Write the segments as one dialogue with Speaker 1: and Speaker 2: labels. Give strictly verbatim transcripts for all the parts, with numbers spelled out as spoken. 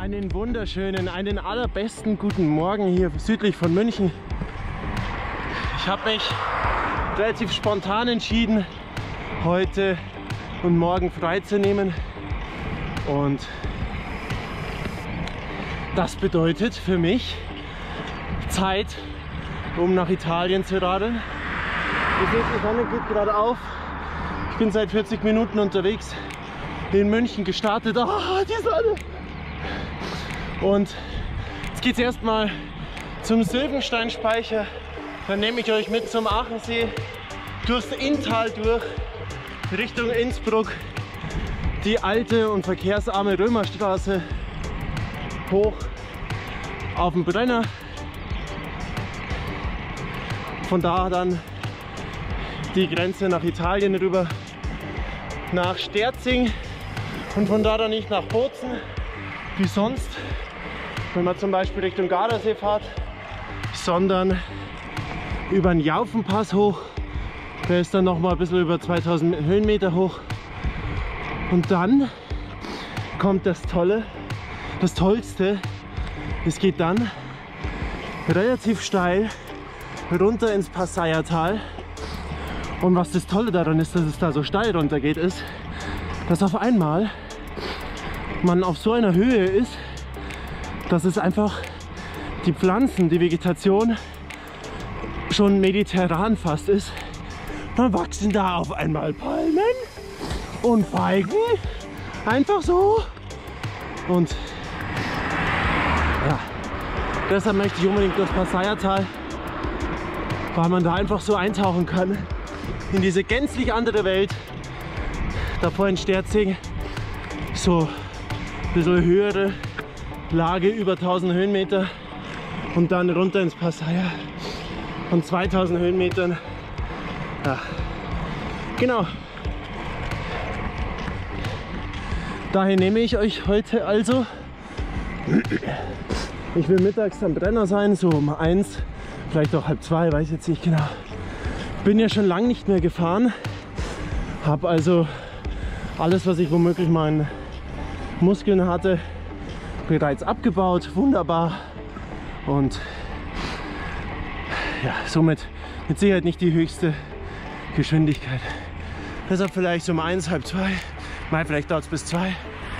Speaker 1: Einen wunderschönen, einen allerbesten guten Morgen hier südlich von München. Ich habe mich relativ spontan entschieden, heute und morgen freizunehmen. Und das bedeutet für mich Zeit, um nach Italien zu radeln. Ihr seht, die Sonne geht gerade auf. Ich bin seit vierzig Minuten unterwegs, in München gestartet. Ah, die Sonne! Und jetzt geht es erstmal zum Sylvensteinspeicher. Dann nehme ich euch mit zum Aachensee, durchs Inntal durch, Richtung Innsbruck, die alte und verkehrsarme Römerstraße hoch auf den Brenner. Von da dann die Grenze nach Italien rüber nach Sterzing und von da dann nicht nach Bozen wie sonst, wenn man zum Beispiel Richtung Gardasee fährt, sondern über den Jaufenpass hoch. Der ist dann noch mal ein bisschen über zweitausend Höhenmeter hoch. Und dann kommt das Tolle, das Tollste. Es geht dann relativ steil runter ins Passaiertal. Und was das Tolle daran ist, dass es da so steil runter geht, ist, dass auf einmal man auf so einer Höhe ist, dass es einfach die Pflanzen, die Vegetation schon mediterran fast ist. Dann wachsen da auf einmal Palmen und Feigen, einfach so. Und ja, deshalb möchte ich unbedingt das Passaiertal, weil man da einfach so eintauchen kann in diese gänzlich andere Welt. Davor in Sterzing so ein bisschen höhere Lage, über tausend Höhenmeter, und dann runter ins Passaier von zweitausend Höhenmetern. Ja, genau. Daher nehme ich euch heute also. Ich will mittags am Brenner sein, so um eins, vielleicht auch halb zwei, weiß jetzt nicht genau. Bin ja schon lange nicht mehr gefahren, habe also alles, was ich womöglich meinen Muskeln hatte, bereits abgebaut, wunderbar, und ja, somit mit Sicherheit nicht die höchste Geschwindigkeit. Deshalb vielleicht so um eins, halb zwei, mal vielleicht dauert es bis zwei,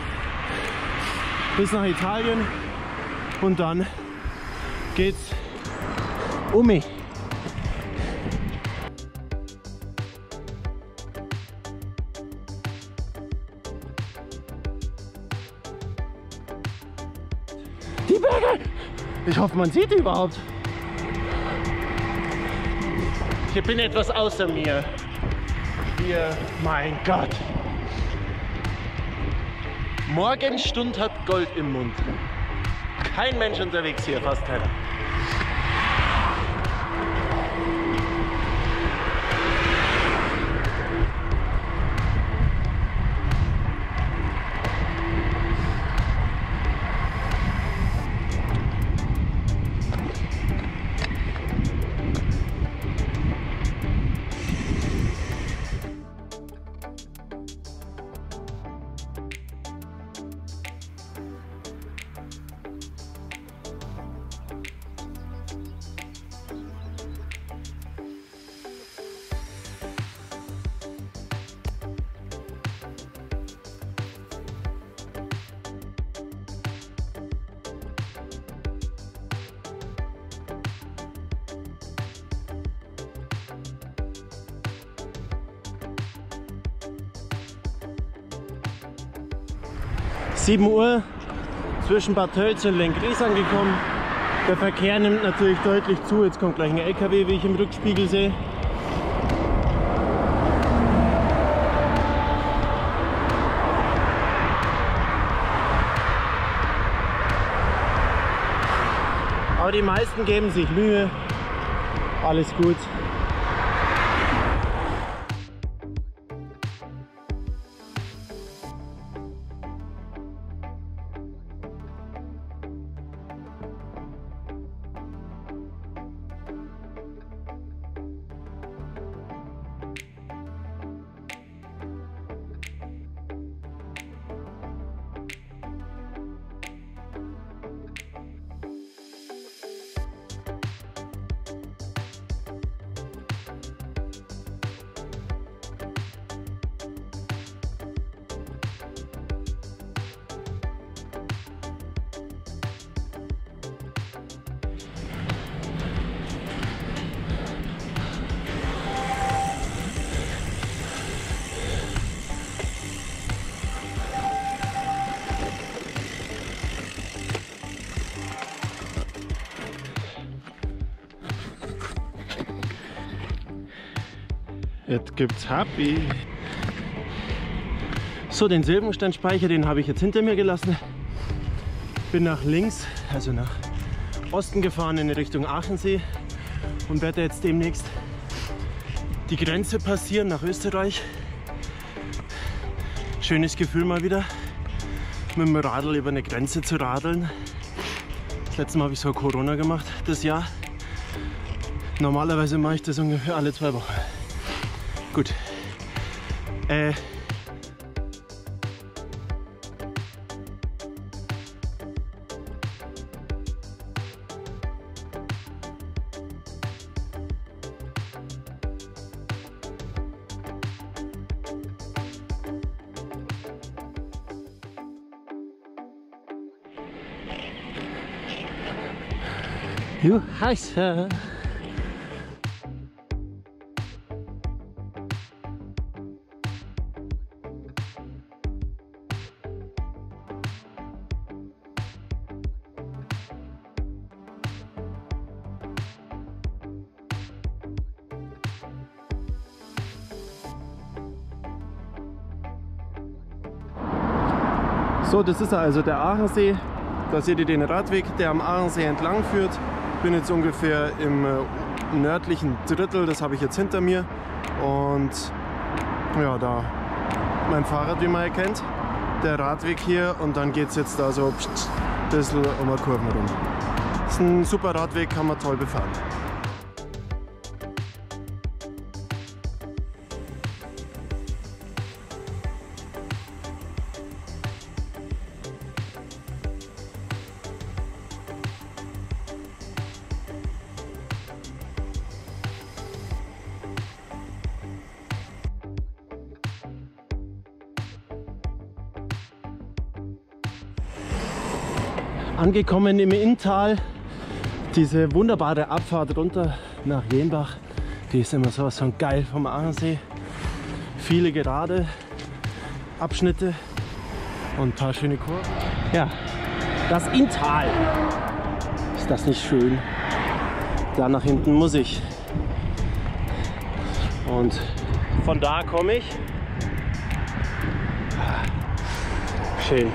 Speaker 1: bis nach Italien, und dann geht's um mich. Die Berge! Ich hoffe, man sieht die überhaupt. Ich bin etwas außer mir. Hier, mein Gott. Morgenstund hat Gold im Mund. Kein Mensch unterwegs hier, fast keiner. sieben Uhr zwischen Bad Tölz und Lenggries angekommen. Der Verkehr nimmt natürlich deutlich zu. Jetzt kommt gleich ein L K W, wie ich im Rückspiegel sehe. Aber die meisten geben sich Mühe. Alles gut. Jetzt gibt's Happy. So, den Silbensteinspeicher, den habe ich jetzt hinter mir gelassen. Bin nach links, also nach Osten gefahren in Richtung Aachensee und werde jetzt demnächst die Grenze passieren nach Österreich. Schönes Gefühl mal wieder, mit dem Radl über eine Grenze zu radeln. Das letzte Mal habe ich so Corona gemacht, das Jahr. Normalerweise mache ich das ungefähr alle zwei Wochen. Gut. Äh, Du heißer. So, das ist also der Aachensee. Da seht ihr den Radweg, der am Aachensee entlang führt. Ich bin jetzt ungefähr im nördlichen Drittel, das habe ich jetzt hinter mir. Und ja, da mein Fahrrad, wie man erkennt. Der Radweg hier und dann geht es jetzt da so ein bisschen um eine Kurve rum. Das ist ein super Radweg, kann man toll befahren. Angekommen im Inntal, diese wunderbare Abfahrt runter nach Jenbach, die ist immer sowas von geil vom Aachensee. Viele gerade Abschnitte und ein paar schöne Kurven. Ja, das Inntal. Ist das nicht schön? Da nach hinten muss ich. Und von da komme ich. Schön.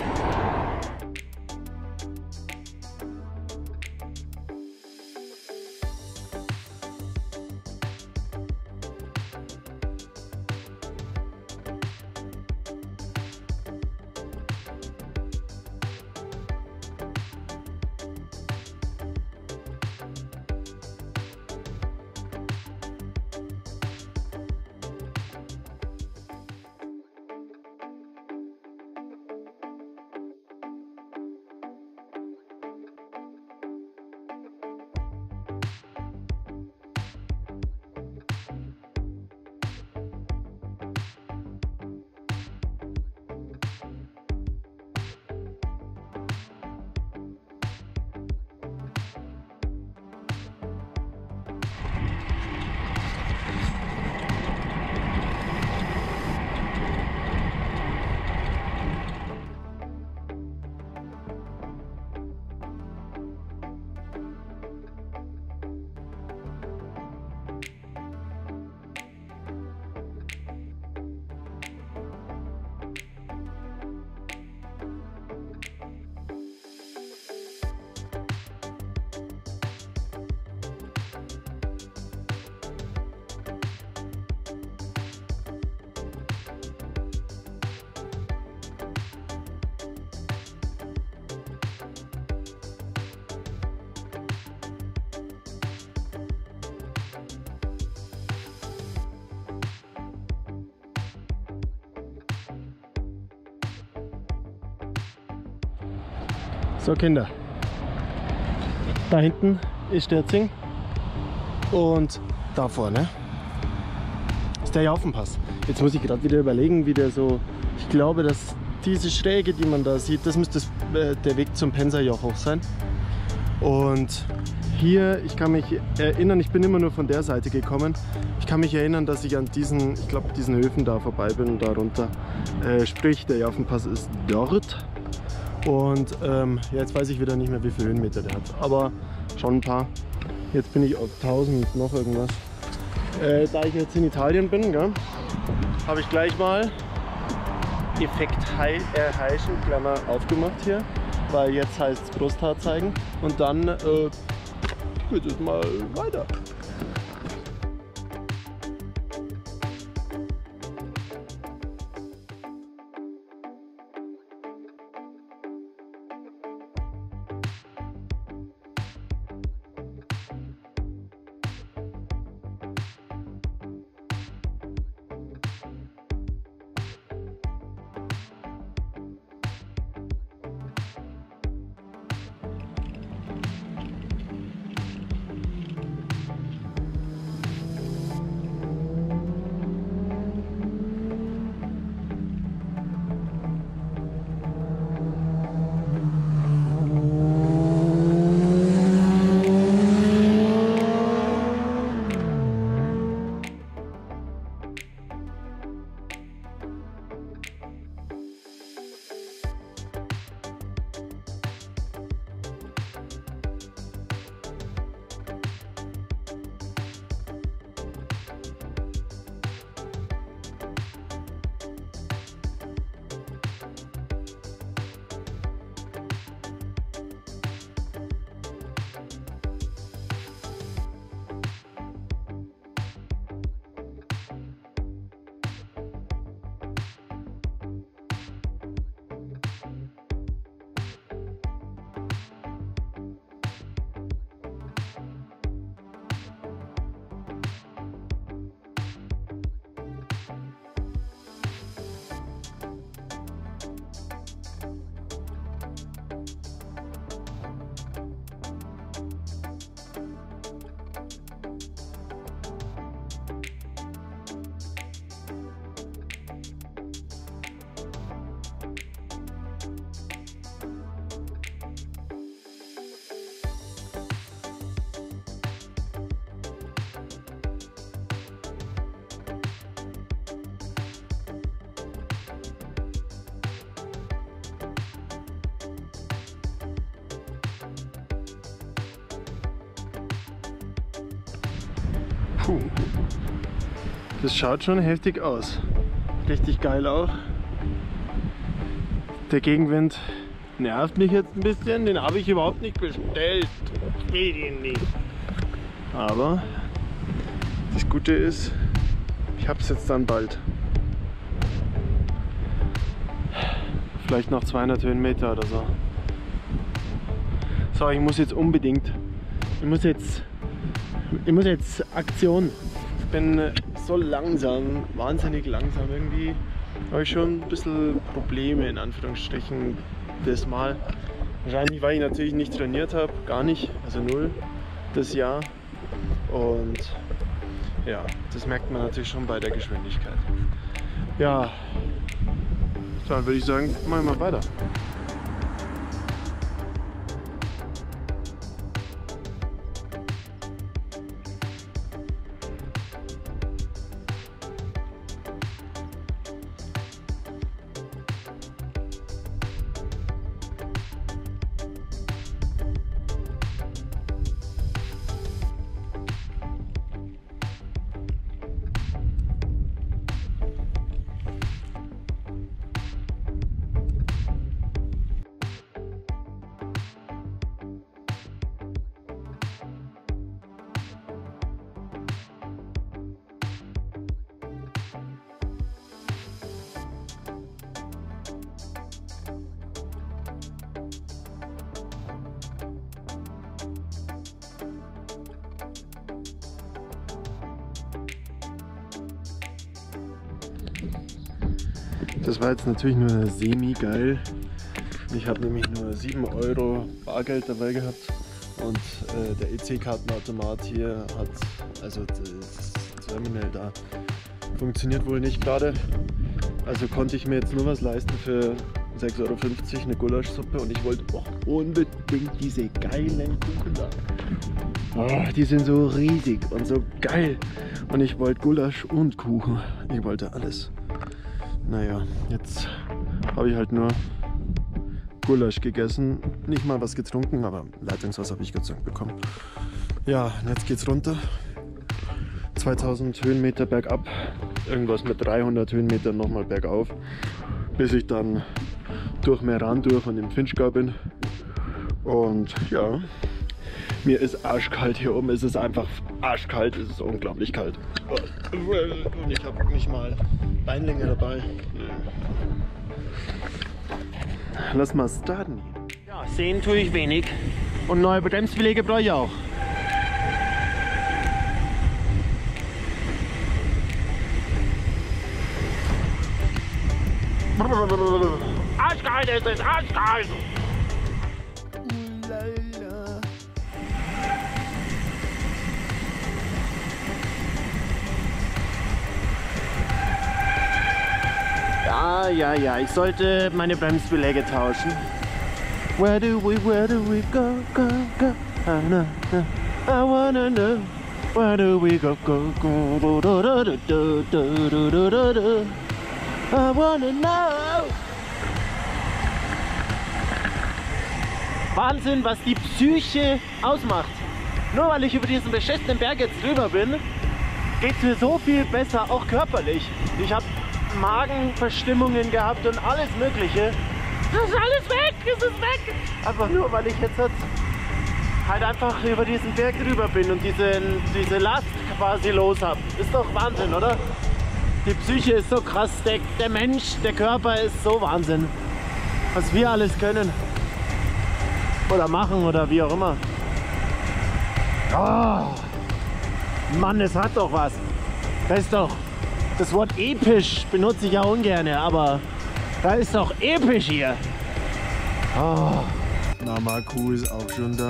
Speaker 1: So Kinder, da hinten ist Sterzing und da vorne ist der Jaufenpass. Jetzt muss ich gerade wieder überlegen, wie der so, ich glaube, dass diese Schräge, die man da sieht, das müsste äh, der Weg zum Penserjoch hoch sein. Und hier, ich kann mich erinnern, ich bin immer nur von der Seite gekommen, ich kann mich erinnern, dass ich an diesen, ich glaube, diesen Höfen da vorbei bin und da runter. Äh, sprich, der Jaufenpass ist dort. Und ähm, ja, jetzt weiß ich wieder nicht mehr, wie viele Höhenmeter der hat, aber schon ein paar. Jetzt bin ich auf tausend noch irgendwas. Äh, da ich jetzt in Italien bin, habe ich gleich mal Effekt erheischen, Klammer aufgemacht hier, weil jetzt heißt es Brusthaar zeigen und dann äh, geht es mal weiter. Puh. Das schaut schon heftig aus. Richtig geil auch. Der Gegenwind nervt mich jetzt ein bisschen. Den habe ich überhaupt nicht bestellt. Ich will ihn nicht. Aber das Gute ist, ich habe es jetzt dann bald. Vielleicht noch zweihundert Höhenmeter oder so. So, ich muss jetzt unbedingt. Ich muss jetzt. Ich muss jetzt Aktion. Ich bin so langsam, wahnsinnig langsam. Irgendwie habe ich schon ein bisschen Probleme in Anführungsstrichen das Mal. Wahrscheinlich, weil ich natürlich nicht trainiert habe, gar nicht, also null das Jahr. Und ja, das merkt man natürlich schon bei der Geschwindigkeit. Ja, dann würde ich sagen, machen wir mal weiter. Das war jetzt natürlich nur semi-geil. Ich habe nämlich nur sieben Euro Bargeld dabei gehabt und äh, der E C-Kartenautomat hier hat, also das Terminal da, funktioniert wohl nicht gerade. Also konnte ich mir jetzt nur was leisten für sechs Euro fünfzig, eine Gulaschsuppe, und ich wollte auch unbedingt diese geilen Kuchen da. Oh, die sind so riesig und so geil. Und ich wollte Gulasch und Kuchen. Ich wollte alles. Naja, jetzt habe ich halt nur Gulasch gegessen. Nicht mal was getrunken, aber Leitungswasser habe ich Gott sei Dank bekommen. Ja, und jetzt geht's runter. zweitausend Höhenmeter bergab, irgendwas mit dreihundert Höhenmetern nochmal bergauf, bis ich dann durch Meran durch und im Finchgau bin. Und ja, mir ist arschkalt hier oben, es ist einfach arschkalt, es ist unglaublich kalt. Und ich habe nicht mal Beinlänge dabei. Lass mal starten. Ja, sehen tue ich wenig und neue Bremsbeläge brauche ich auch. Arschkalt ist es, arschkalt! Ja, ja, ja, ich sollte meine Bremsbeläge tauschen. Where do we, where do we go, go, go? I know, I wanna know. Where do we go, go, go? Do, do, do, do, do, do, do, do, do. I wanna know. Wahnsinn, was die Psyche ausmacht. Nur weil ich über diesen beschissenen Berg jetzt drüber bin, geht es mir so viel besser, auch körperlich. Ich habe Magenverstimmungen gehabt und alles Mögliche. Das ist alles weg, es ist weg. Einfach nur, weil ich jetzt halt einfach über diesen Berg drüber bin und diese, diese Last quasi los habe. Ist doch Wahnsinn, oder? Die Psyche ist so krass, der, der Mensch, der Körper ist so Wahnsinn. Was wir alles können. Oder machen oder wie auch immer. Oh, Mann, es hat doch was. Das ist doch... Das Wort episch benutze ich ja ungern, aber da ist doch episch hier. Oh. Namaku ist auch schon da.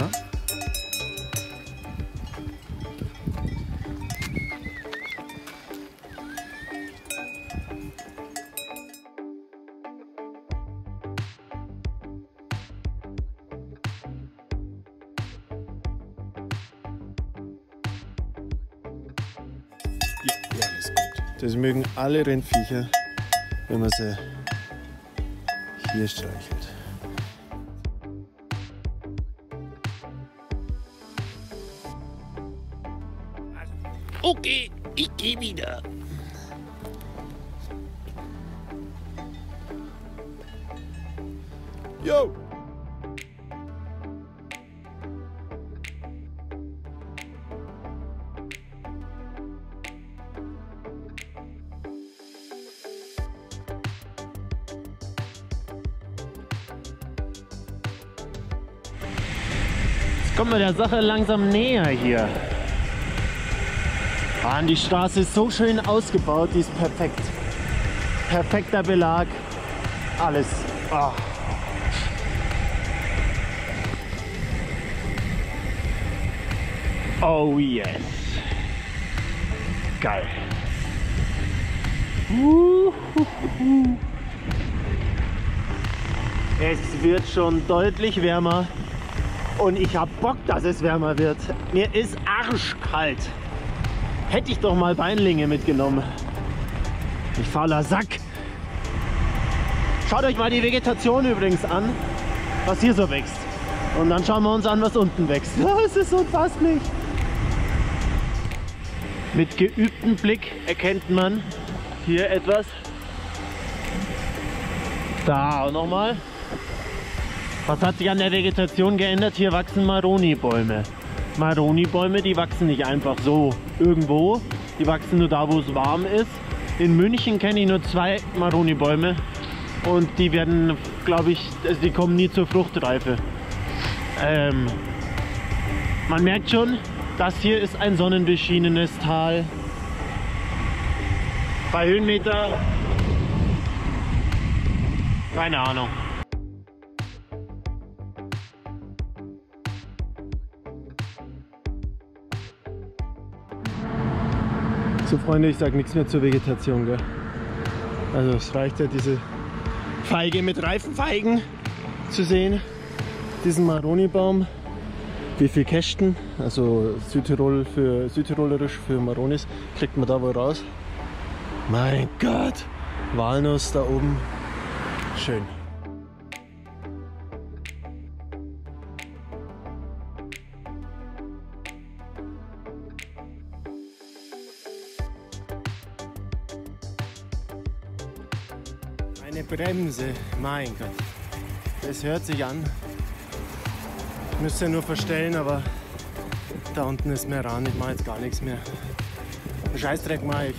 Speaker 1: Ja, alles gut. Das mögen alle Rindviecher, wenn man sie hier streichelt. Okay, ich gehe wieder. Yo! Kommen wir der Sache langsam näher hier. Ah, die Straße ist so schön ausgebaut, die ist perfekt. Perfekter Belag, alles. Oh. Oh yes. Geil. Uhuhu. Es wird schon deutlich wärmer. Und ich hab Bock, dass es wärmer wird. Mir ist arschkalt. Hätte ich doch mal Beinlinge mitgenommen. Ich fauler Sack. Schaut euch mal die Vegetation übrigens an, was hier so wächst. Und dann schauen wir uns an, was unten wächst. Das ist unfasslich. Mit geübtem Blick erkennt man hier etwas. Da auch nochmal. Was hat sich an der Vegetation geändert? Hier wachsen Maroni-Bäume. Maroni-Bäume, die wachsen nicht einfach so irgendwo. Die wachsen nur da, wo es warm ist. In München kenne ich nur zwei Maroni-Bäume. Und die werden, glaube ich, also die kommen nie zur Fruchtreife. Ähm, man merkt schon, das hier ist ein sonnenbeschienenes Tal. Bei Höhenmeter, keine Ahnung. So Freunde, ich sage nichts mehr zur Vegetation, gell? Also es reicht ja, diese Feige mit reifen Feigen zu sehen, diesen Maroni-Baum. Wie viel Kästen, also Südtirol für Südtirolerisch für Maronis, kriegt man da wohl raus. Mein Gott, Walnuss da oben, schön. Eine Bremse, mein Gott. Das hört sich an. Ich müsste ja nur verstellen, aber da unten ist mehr ran. Ich mache jetzt gar nichts mehr. Scheißdreck mache ich.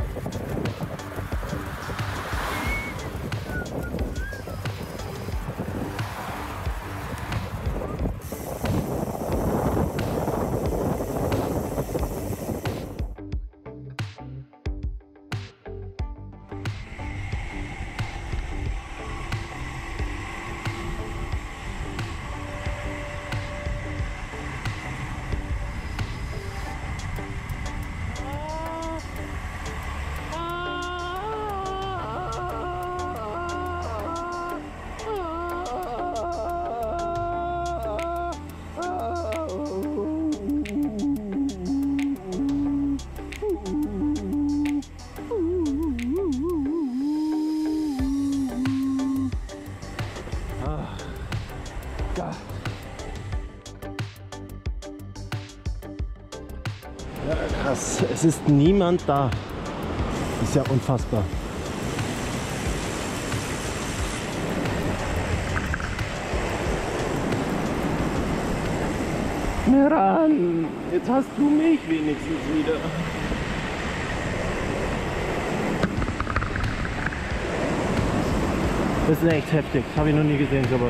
Speaker 1: Ja, krass, es ist niemand da. Ist ja unfassbar. Meran, jetzt hast du mich wenigstens wieder. Das ist echt heftig, das habe ich noch nie gesehen, sowas.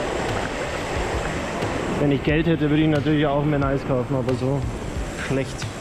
Speaker 1: Wenn ich Geld hätte, würde ich natürlich auch mir ein Eis kaufen, aber so schlecht.